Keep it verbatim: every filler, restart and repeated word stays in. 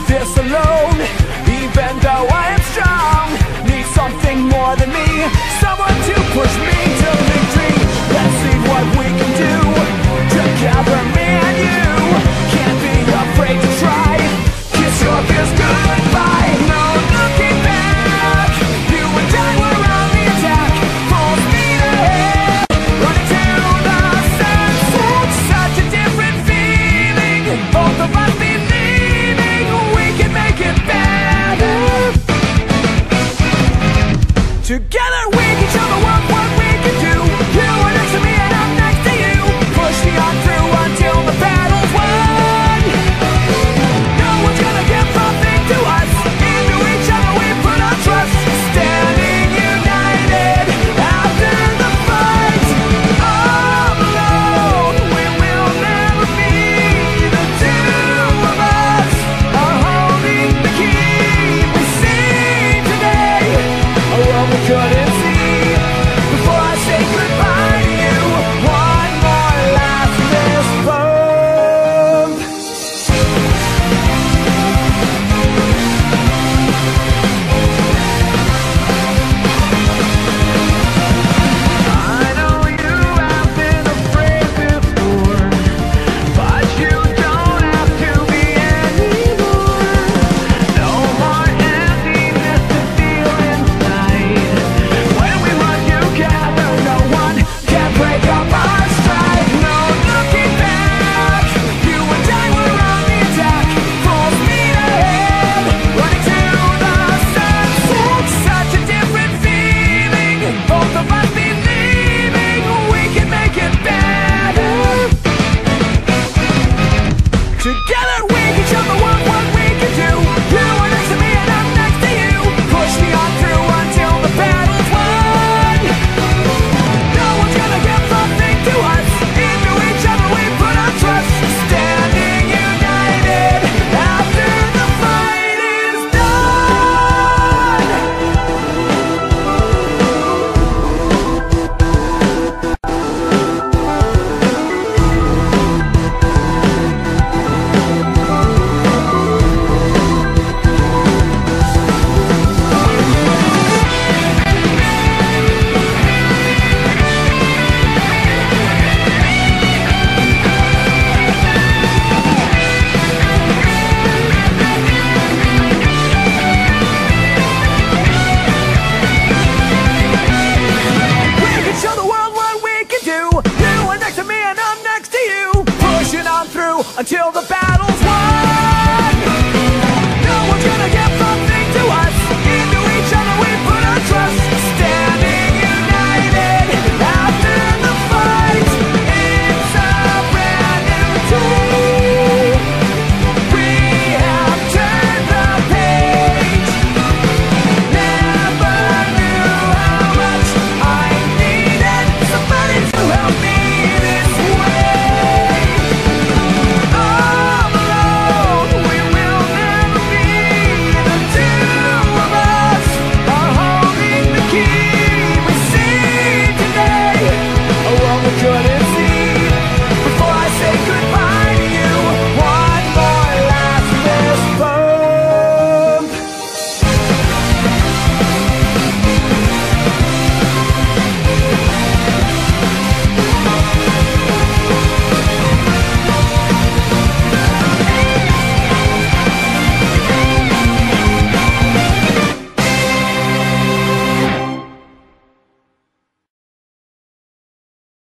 this alone. Even though I am strong, need something more than me, someone to push me to victory. Let's see what we can do together, me and you. Can't be afraid to try. Kiss your fears goodbye. No looking back. You and I were on the attack, full speed ahead, running to the sunset. Such a different feeling. Both of us believing we can make it better. Together we can show the world what we can do. You are next to me and I'm next to you. Push me on through until the battle's won. No one's gonna give nothing to us. Into each other we put our trust. Standing united after the fight. All alone we will never be. The two of us are holding the key. We see today a world we couldn't see. Before I say goodbye to you, one more last fist bump. I know you have been afraid before, but you don't have to be anymore. No more emptiness to feel inside. When we run together, no one can break up our stride. No looking back. You and I were on the attack, full speed ahead, running to the sunset. Such a different feeling. Both of us believing we can make it better. Together we can show the world what we can do. You are next to me and I'm next to you. Push me on through until the battle's won. No one's gonna give something to us. Into each other we put our trust. Standing united after the fight is done. We can show the world what we can do. You are next to me and I'm next to you. Pushing on through until the battle